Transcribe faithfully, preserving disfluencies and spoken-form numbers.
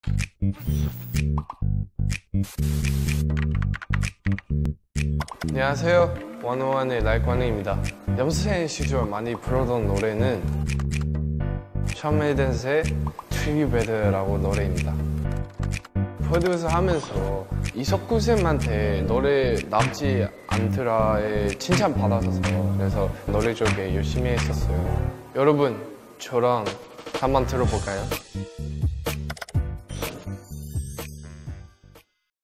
안녕하세요, 원오원의 라이관우입니다. 연습생 시절 많이 부르던 노래는 샤메이댄스의 트리뷰배드라고 노래입니다. 프로듀서 하면서 이석구 쌤한테 노래 남지 않더라에 칭찬 받았어서 그래서 노래 쪽에 열심히 했었어요. 여러분, 저랑 한번 들어볼까요?